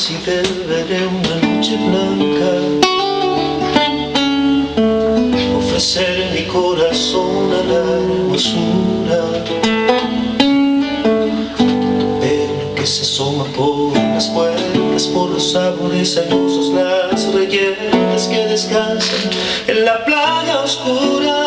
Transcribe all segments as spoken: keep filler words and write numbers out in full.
si veré una noche blanca, ofrecer mi corazón a la hermosura de lo que se asoma por las puertas, por los sabores añosos, las rellenas que descansan en la playa oscura.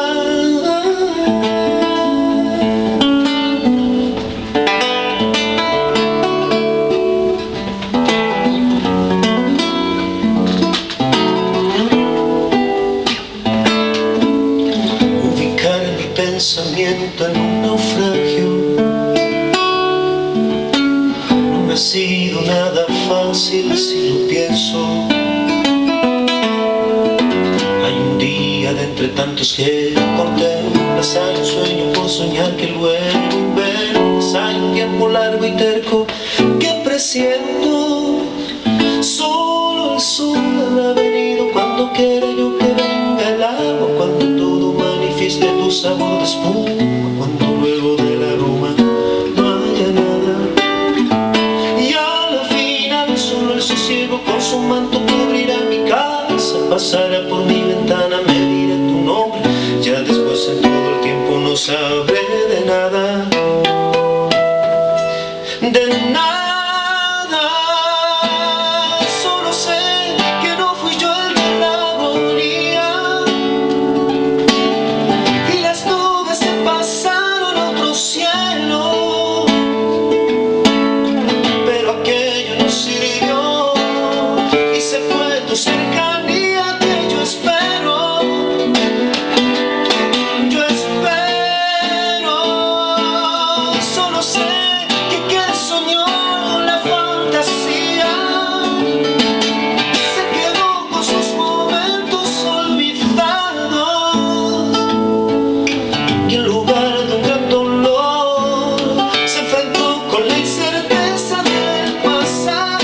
Pensamiento en un naufragio no me ha sido nada fácil si lo pienso. Hay un día de entre tantos que contemplas, hay un sueño por soñar que luego inventas, hay un tiempo largo y terco que presiento. Solo el sol habrá venido cuando quiera yo que venga el agua, cuando todo manifieste tu sabor de espuma, cuando luego del aroma no haya nada. Y al final solo el sosiego con su manto cubrirá mi casa, pasará por mi ventana, me dirá tu nombre, ya después en todo el tiempo no sabré de nada, de nada. Cercanía que yo espero, yo espero. Solo sé que quien soñó la fantasía se quedó con sus momentos olvidados, y en lugar de un gran dolor se enfrentó con la incerteza del pasado.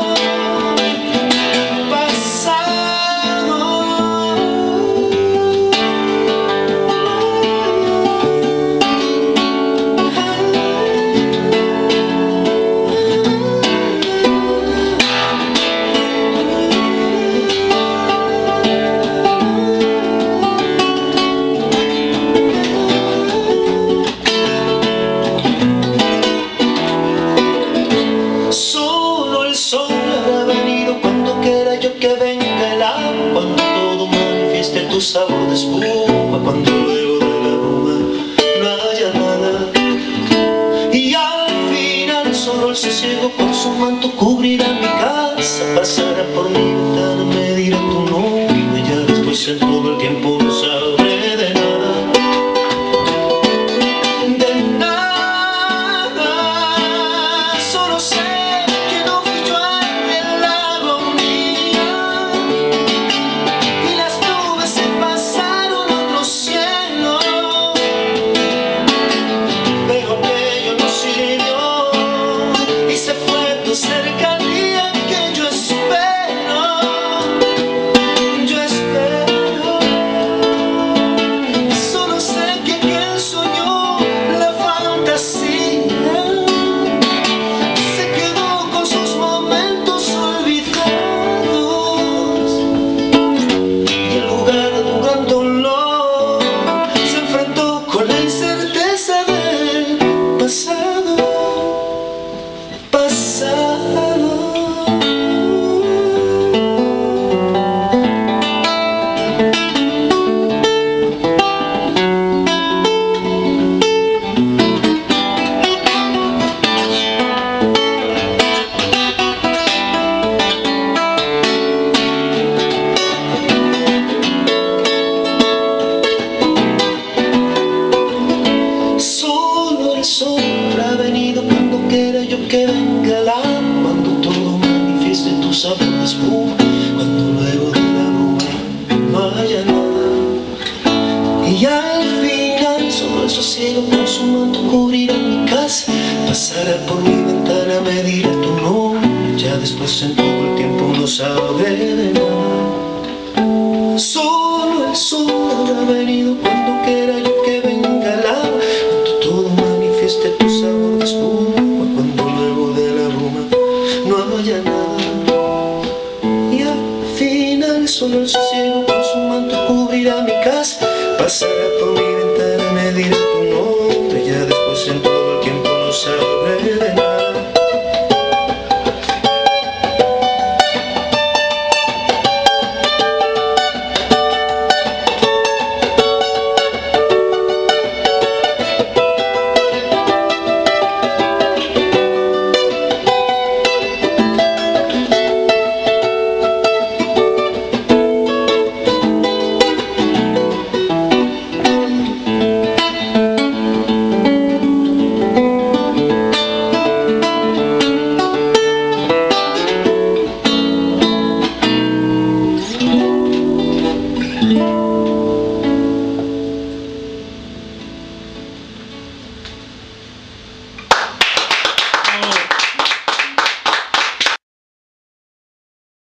Que venga el agua, cuando todo manifieste tu sabor de espuma, cuando luego de la bruma no haya nada. Y al final solo el sosiego con su manto cubrirá mi casa, pasará por mi ventana, me dirá tu nombre, y ya después en todo el tiempo no sabré de nada. Cercanía que yo espero, yo espero. Solo sé que quien soñó la fantasía se quedó con sus momentos olvidados, y en lugar de un gran dolor se enfrentó con la incerteza del pasado. Que venga el agua, cuando todo manifieste tu sabor de espuma, cuando luego de la bruma no haya nada. Y al final solo el sosiego con su manto cubrirá mi casa, pasará por mi ventana, me dirá tu nombre, ya después en todo el tiempo no sabré de nada. Solo el sol habrá venido cuando quiera yo que venga el agua, cuando todo manifieste tu sabor de espuma, cuando luego de la bruma no haya nada. solo el sosiego con su manto cubrirá mi casa. Pasará por mi